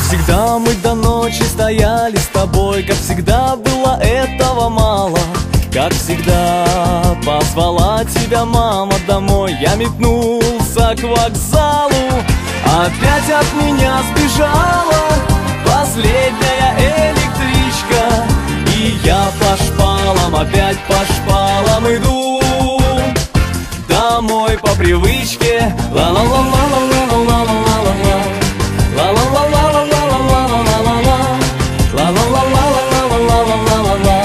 всегда мы до ночи стояли с тобой, как всегда было этого мало. Как всегда позвала тебя мама домой, я метнулся к вокзалу. Опять от меня сбежала последняя электричка, и я по шпалам, опять по шпалам иду домой по привычке. Ла-ла-ла-ла-ла-ла-ла-ла-ла-ла, ла-ла-ла-ла-ла-ла-ла-ла-ла, ла-ла-ла-ла-ла-ла-ла-ла-ла.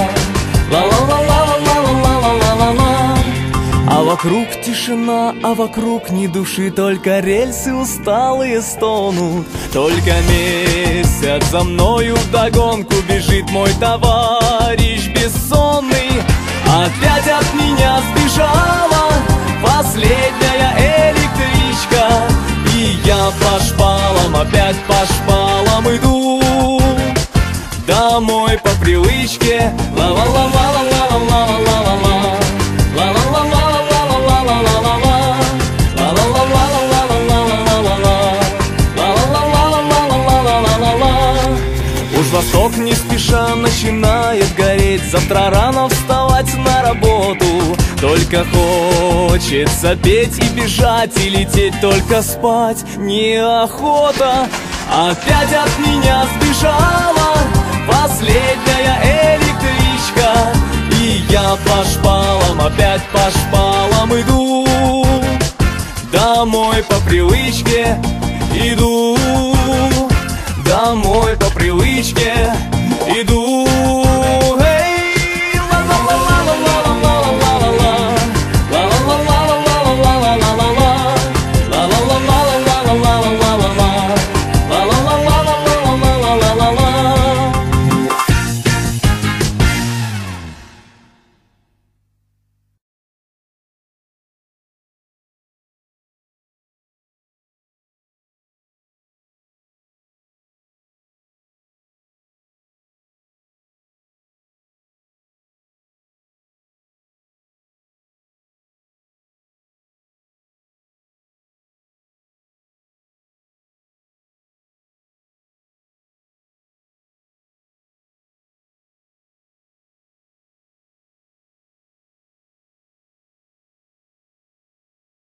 А вокруг тишина, а вокруг ни души, только рельсы усталые стонут. Только месяц за мною вдогонку бежит мой товарищ бессонный. Опять от меня сбежала последняя электричка, и я по шпалам, опять по шпалам иду домой по привычке. Ла-ла-ла-ла-ла-ла-ла-ла-ла-ла, уж восток не спеша начинает гореть, завтра рано вставать на работу. Только хочется петь и бежать, и лететь, только спать неохота. Опять от меня сбежала последняя электричка, и я по шпалам, опять по шпалам иду домой по привычке. Иду домой по